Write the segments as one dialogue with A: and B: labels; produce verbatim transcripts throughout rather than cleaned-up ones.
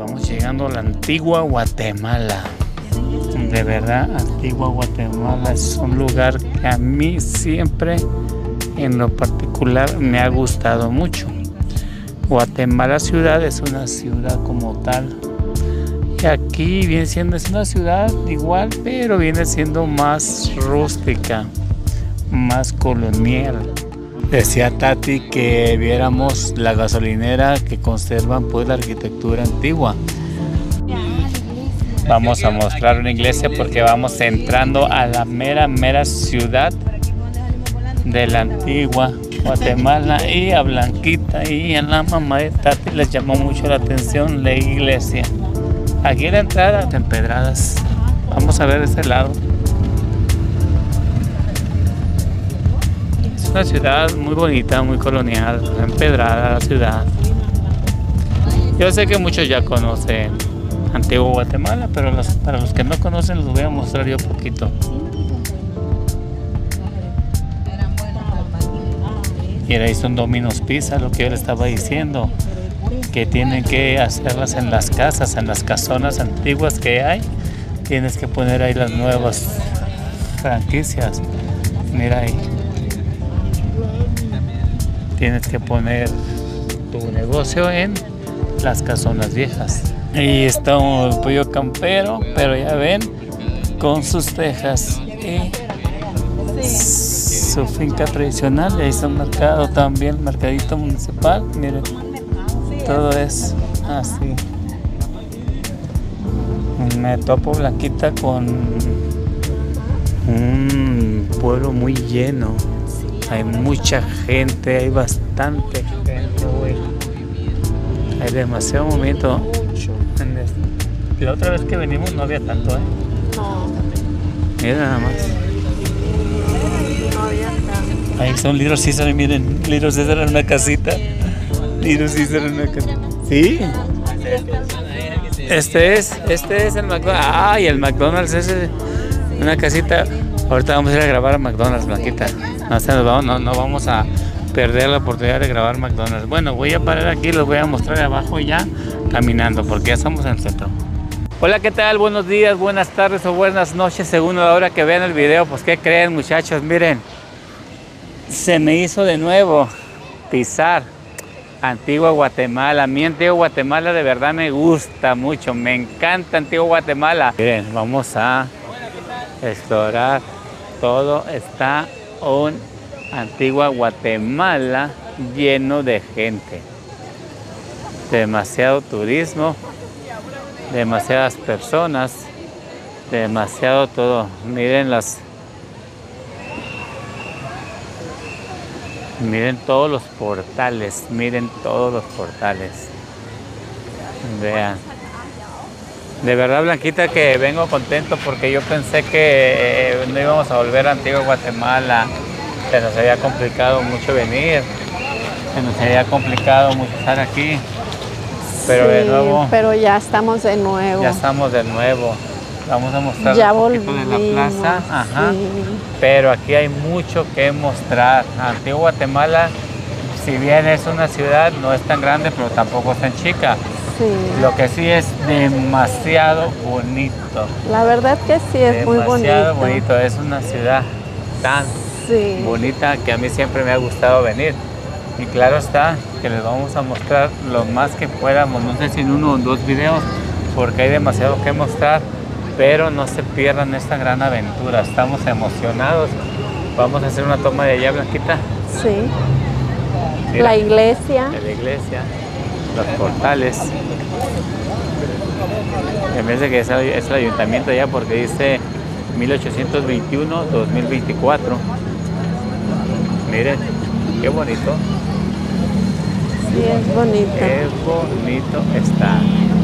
A: vamos llegando a la antigua Guatemala. De verdad, Antigua Guatemala es un lugar que a mí siempre, en lo particular, me ha gustado mucho. Guatemala ciudad es una ciudad como tal. Y aquí viene siendo, es una ciudad igual, pero viene siendo más rústica, más colonial. Decía Tati que viéramos la gasolinera que conservan pues la arquitectura antigua. Vamos a mostrar una iglesia porque vamos entrando a la mera, mera ciudad de la antigua Guatemala, y a Blanquita y a la mamá de Tati les llamó mucho la atención la iglesia. Aquí la entrada empedradas. Vamos a ver este lado. Es una ciudad muy bonita, muy colonial, empedrada la ciudad. Yo sé que muchos ya conocen Antigua Guatemala, pero los, para los que no conocen les voy a mostrar yo un poquito. Y ahí son Domino's Pizza, lo que yo le estaba diciendo, que tienen que hacerlas en las casas, en las casonas antiguas que hay. Tienes que poner ahí las nuevas franquicias. Mira ahí. Tienes que poner tu negocio en las casonas viejas. Y está un pollo campero, pero ya ven, con sus tejas y su finca tradicional. Y ahí está un mercado también, mercadito municipal. Miren, todo es así. Me topo Blanquita con un pueblo muy lleno. Hay mucha gente, hay bastante gente, güey. Hay demasiado movimiento. La otra vez que venimos no había tanto, ¿eh?
B: No.
A: Mira nada más.
B: No había tanto.
A: Ahí son Little Caesar, miren. Little Caesar en una casita. Little Caesar en una casita. ¿Sí? Este es, este es el McDonald's. Ah, y el McDonald's es una casita. Ahorita vamos a ir a grabar a McDonald's, Blanquita. No, nos vamos, no, no vamos a perder la oportunidad de grabar McDonald's. Bueno, voy a parar aquí, los voy a mostrar de abajo ya caminando, porque ya estamos en el centro. Hola, ¿qué tal? Buenos días, buenas tardes o buenas noches, según la hora que vean el video. Pues, ¿qué creen, muchachos? Miren, se me hizo de nuevo pisar Antigua Guatemala. A mí Antigua Guatemala de verdad me gusta mucho, me encanta Antigua Guatemala. Miren, vamos a explorar todo. Está un Antigua Guatemala lleno de gente, demasiado turismo, demasiadas personas, demasiado todo. Miren las, miren todos los portales, miren todos los portales. Vean. De verdad, Blanquita, que vengo contento porque yo pensé que eh, no íbamos a volver a Antigua Guatemala. Se nos había complicado mucho venir, se nos había complicado mucho estar aquí, pero sí, de nuevo,
B: pero ya estamos de nuevo.
A: Ya estamos de nuevo. Vamos a mostrar
B: ya
A: un poquito
B: volvimos,
A: de la plaza, ajá.
B: Sí.
A: Pero aquí hay mucho que mostrar. Antigua Guatemala, si bien es una ciudad, no es tan grande, pero tampoco es tan chica.
B: Sí.
A: Lo que sí es demasiado bonito.
B: La verdad que sí es
A: demasiado
B: muy bonito.
A: Demasiado bonito, es una ciudad tan
B: sí.
A: bonita que a mí siempre me ha gustado venir. Y claro está que les vamos a mostrar lo más que podamos, no sé si en uno o dos videos, porque hay demasiado que mostrar, pero no se pierdan esta gran aventura. Estamos emocionados. Vamos a hacer una toma de allá, Blanquita.
B: Sí.
A: Mira,
B: la iglesia.
A: La iglesia, los portales. Me parece que es el, es el ayuntamiento allá porque dice mil ochocientos veintiuno a dos mil veinticuatro. Miren, qué bonito.
B: Sí, es bonito.
A: Qué bonito está.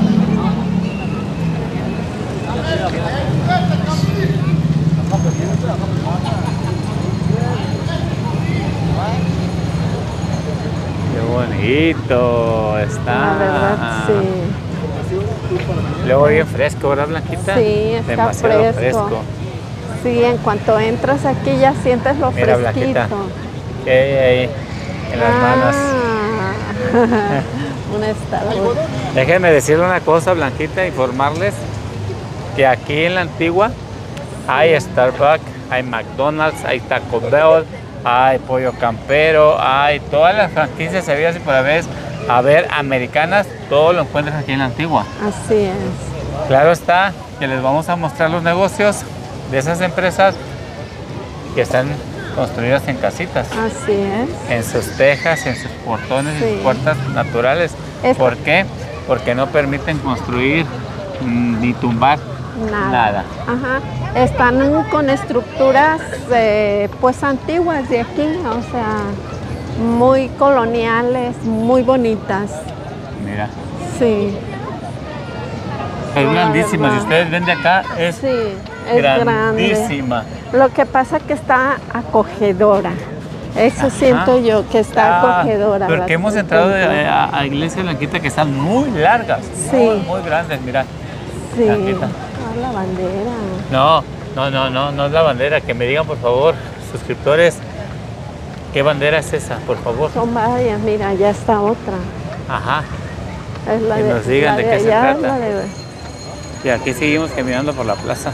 A: Qué bonito está.
B: La verdad, sí.
A: Luego bien fresco, ¿verdad, Blanquita?
B: Sí, está
A: demasiado
B: fresco.
A: fresco.
B: Sí, en cuanto entras aquí ya sientes lo
A: Mira,
B: fresquito.
A: Blanquita, ¿qué hay ahí en las
B: ah.
A: manos?
B: un Starbucks.
A: Déjenme decirle una cosa, Blanquita, informarles que aquí en la Antigua hay Starbucks, hay McDonald's, hay Taco Bell, hay Pollo Campero, hay todas las franquicias servidas y por haber, a ver, americanas, todo lo encuentras aquí en la Antigua.
B: Así es.
A: Claro está que les vamos a mostrar los negocios de esas empresas que están construidas en casitas,
B: Así es.
A: en sus tejas, en sus portones,
B: Sí.
A: en sus puertas naturales.
B: Es-
A: ¿Por qué? Porque no permiten construir mm, ni tumbar
B: Nada.
A: nada.
B: Ajá. Están con estructuras eh, pues antiguas de aquí, o sea, muy coloniales, muy bonitas.
A: Mira,
B: Sí,
A: es
B: La
A: grandísima. Si
B: verdad.
A: ustedes ven de acá, es
B: sí, es grande.
A: grandísima.
B: Lo que pasa es que está acogedora. Eso
A: Ajá.
B: siento yo, que está
A: Ah,
B: acogedora.
A: porque
B: la-
A: hemos
B: el
A: entrado
B: templo.
A: de- a, a Iglesia Blanquita que están muy largas,
B: Sí.
A: muy, muy grandes, mira.
B: Sí,
A: Blanquita.
B: ah, la bandera.
A: No, no, no, no, no es la bandera. Que me digan, por favor, suscriptores, ¿qué bandera es esa, por favor?
B: Son varias, mira, ya está otra.
A: Ajá.
B: Es la
A: Que
B: de,
A: nos digan
B: la
A: de qué se
B: allá,
A: trata.
B: la de-
A: Y aquí seguimos caminando por la plaza,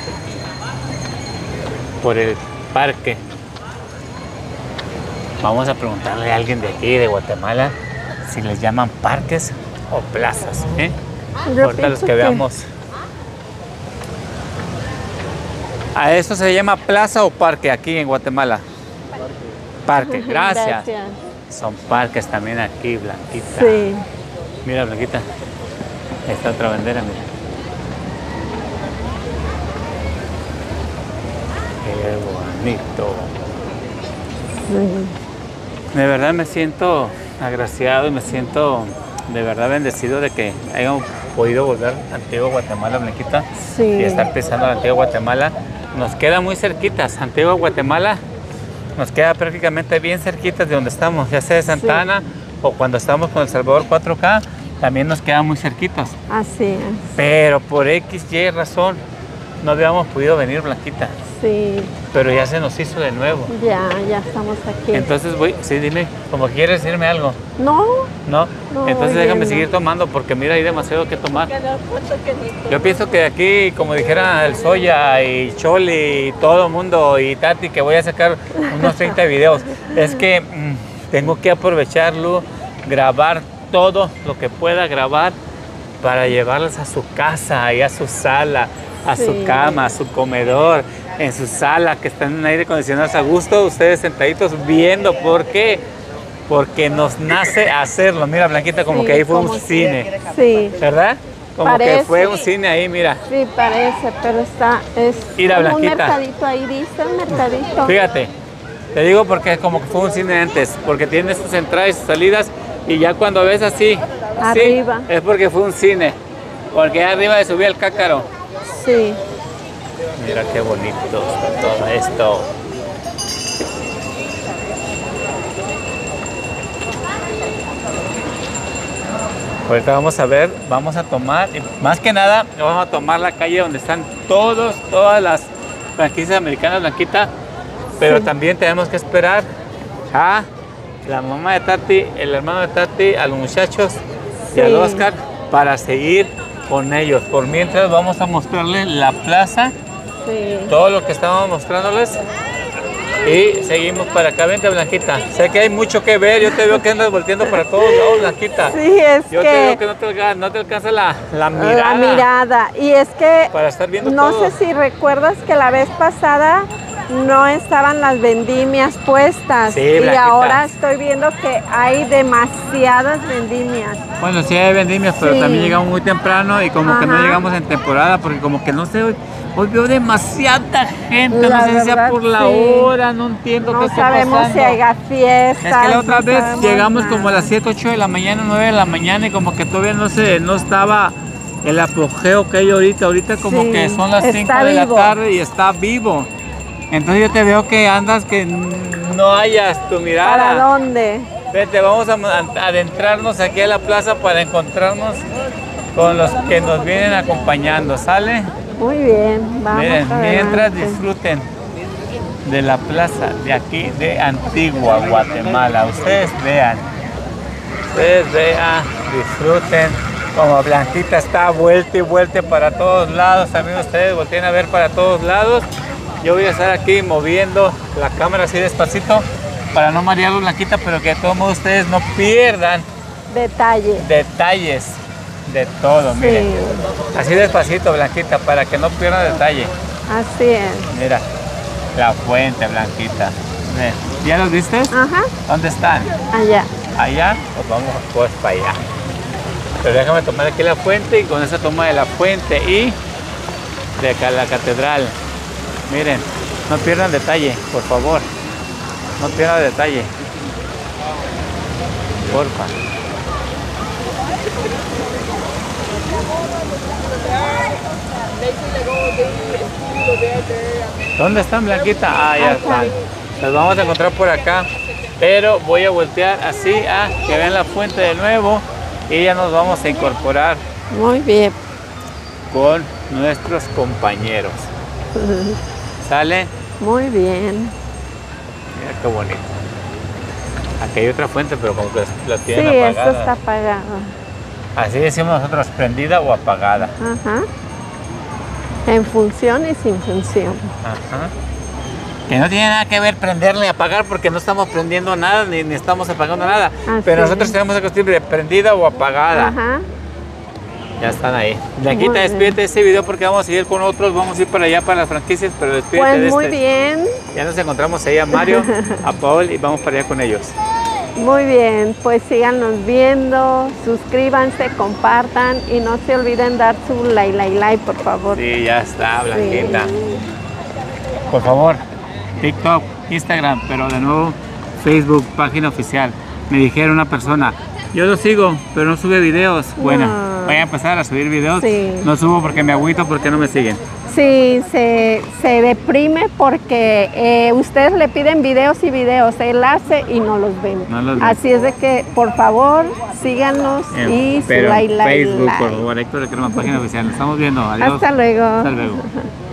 A: por el parque. Vamos a preguntarle a alguien de aquí, de Guatemala, si les llaman parques o plazas. ¿eh?
B: Yo
A: Ahorita los
B: pienso
A: que veamos. ¿A eso se llama plaza o parque aquí en Guatemala? Parque, gracias.
B: Gracias.
A: Son parques también aquí, Blanquita.
B: Sí.
A: Mira, Blanquita. Esta otra bandera, mira. Qué bonito.
B: Sí.
A: De verdad me siento agraciado y me siento de verdad bendecido de que hayamos podido volver a Antigua Guatemala, Blanquita.
B: Sí.
A: Y está empezando la Antigua Guatemala. Nos queda muy cerquitas. Antigua Guatemala nos queda prácticamente bien cerquitas de donde estamos, ya sea de Santa
B: Sí.
A: Ana o cuando estamos con El Salvador cuatro K, también nos quedan muy cerquitas.
B: Así es.
A: Pero por X, Y razón no habíamos podido venir, Blanquita.
B: Sí,
A: Pero ya se nos hizo de nuevo.
B: ya, ya estamos aquí.
A: Entonces voy, sí, dime, como quieres decirme algo,
B: No,
A: ¿no?
B: No,
A: Entonces
B: oye,
A: déjame
B: no.
A: seguir tomando porque mira, hay demasiado que tomar. Yo pienso que aquí, como dijera el Soya y Choli y todo el mundo y Tati, que voy a sacar unos treinta videos, es que mm, tengo que aprovecharlo, grabar todo lo que pueda grabar para llevarlas a su casa y a su sala, a
B: Sí.
A: su cama, a su comedor, en su sala, que están en aire acondicionado a gusto, ustedes sentaditos viendo. ¿Por qué? Porque nos nace hacerlo. Mira, Blanquita, como
B: Sí,
A: que ahí fue un
B: como-
A: cine,
B: sí,
A: ¿verdad? Como que
B: Parece.
A: fue un cine ahí, mira.
B: sí parece, pero está, es
A: Mira,
B: como un
A: Blanquita.
B: mercadito ahí, dice, un mercadito.
A: Fíjate, te digo porque como que fue un cine antes, porque tiene sus entradas y sus salidas, y ya cuando ves así, así,
B: Arriba.
A: es porque fue un cine, porque ahí arriba le subía el cácaro.
B: Sí,
A: Mira qué bonito está todo esto. Ahorita vamos a ver, vamos a tomar, y más que nada, vamos a tomar la calle donde están todos, todas las franquicias americanas, Blanquita, pero
B: Sí.
A: también tenemos que esperar a la mamá de Tati, el hermano de Tati, a los muchachos y
B: Sí.
A: al Oscar para seguir con ellos. Por mientras vamos a mostrarles la plaza,
B: sí.
A: todo lo que estábamos mostrándoles. Y seguimos para acá. Vente, Blanquita. Sé que hay mucho que ver. Yo te veo que andas volteando para todos lados, Blanquita.
B: Sí, es
A: Yo
B: que,
A: te veo que no te, alca- no te alcanza la, la mirada.
B: la mirada. Y es que
A: Para estar viendo
B: no
A: todo.
B: sé si recuerdas que la vez pasada no estaban las vendimias puestas.
A: Sí,
B: y
A: Blanquita.
B: ahora estoy viendo que hay demasiadas vendimias.
A: Bueno, sí hay vendimias, pero
B: Sí.
A: también llegamos muy temprano y como que no
B: Ajá.
A: llegamos en temporada, porque como que no sé, hoy, hoy veo demasiada gente,
B: La
A: no sé si sea
B: verdad,
A: por la
B: sí.
A: hora, no entiendo qué
B: No
A: está
B: sabemos
A: pasando.
B: si haya fiestas.
A: Es que la otra
B: no
A: vez
B: sabemos
A: llegamos
B: nada.
A: como a las siete, ocho de la mañana, nueve de la mañana y como que todavía no se, no estaba el apogeo que hay ahorita. Ahorita como
B: Sí,
A: que son las cinco
B: está
A: de la
B: vivo.
A: tarde y está vivo. Entonces yo te veo que andas que no hayas tu mirada.
B: ¿Para dónde?
A: Vete, vamos a a adentrarnos aquí a la plaza para encontrarnos con los que nos vienen acompañando, ¿sale?
B: Muy bien, vamos
A: Miren, mientras
B: adelante.
A: disfruten de la plaza de aquí de Antigua Guatemala. Ustedes vean, ustedes vean disfruten. Como Blanquita está vuelta y vuelta para todos lados, también ustedes volteen a ver para todos lados. Yo voy a estar aquí moviendo la cámara así despacito para no marearlos, Blanquita, pero que de todos modos ustedes no pierdan
B: Detalle.
A: detalles de todo,
B: Sí.
A: miren. Así despacito, Blanquita, para que no pierdan detalle.
B: Así es.
A: Mira, la fuente, Blanquita. Ven, ¿ya los viste?
B: Ajá.
A: ¿Dónde están?
B: Allá.
A: Allá, pues vamos pues para allá. Pero déjame tomar aquí la fuente y con esa toma de la fuente y de acá la catedral. Miren, no pierdan detalle, por favor. No pierdan detalle. Porfa. ¿Dónde están, Blanquita? Ah, ya están. Los vamos a encontrar por acá. Pero voy a voltear así a que vean la fuente de nuevo. Y ya nos vamos a incorporar
B: Muy bien.
A: con nuestros compañeros. ¿Sale?
B: Muy bien.
A: Mira qué bonito. Aquí hay otra fuente, pero como que la
B: Sí,
A: tienen
B: esto
A: apagada.
B: está apagado.
A: Así decimos nosotros, prendida o apagada.
B: Ajá. En función y sin función.
A: Ajá. Que no tiene nada que ver prenderle y apagar porque no estamos prendiendo nada ni, ni estamos apagando nada.
B: Así
A: Pero nosotros
B: es.
A: tenemos la costumbre de prendida o apagada.
B: Ajá.
A: Ya están ahí.
B: Muy
A: Blanquita,
B: bien.
A: despídete de este video porque vamos a seguir con otros. Vamos a ir para allá para las franquicias, pero despídete
B: Pues
A: de
B: muy
A: este.
B: bien.
A: Ya nos encontramos ahí a Mario, a Paul y vamos para allá con ellos.
B: Muy bien, pues síganos viendo, suscríbanse, compartan y no se olviden dar su like, like, like, por favor.
A: Sí, ya está, Blanquita.
B: Sí.
A: Por favor, TikTok, Instagram, pero de nuevo Facebook, página oficial. Me dijeron una persona, yo lo sigo, pero no sube videos. Bueno,
B: No.
A: voy a empezar a subir videos.
B: Sí.
A: No subo porque me agüito, porque no me siguen.
B: Sí, se, se deprime porque eh, ustedes le piden videos y videos, él hace y no los ven.
A: No los ve.
B: Así es de que, por favor, síganos
A: Eh,
B: y su
A: pero
B: like, like,
A: Facebook,
B: like.
A: por favor, Héctor, que es una página oficial. Nos estamos viendo. Adiós.
B: Hasta luego.
A: Hasta luego.